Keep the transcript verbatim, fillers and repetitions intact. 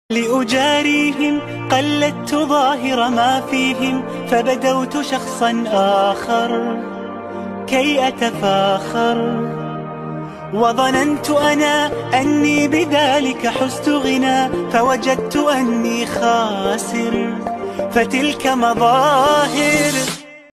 لأجاريهم قلدت ظاهر ما فيهم، فبدوت شخصا آخر كي أتفاخر، وظننت أنا أني بذلك حزت غنى، فوجدت أني خاسر، فتلك مظاهر